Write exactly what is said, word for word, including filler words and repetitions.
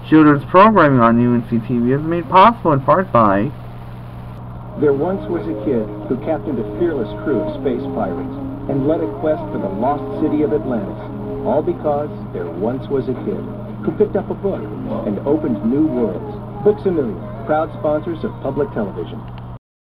Children's programming on U N C T V is made possible in part by... There once was a kid who captained a fearless crew of space pirates and led a quest for the lost city of Atlantis, all because there once was a kid who picked up a book and opened new worlds. Books A Million, proud sponsors of public television.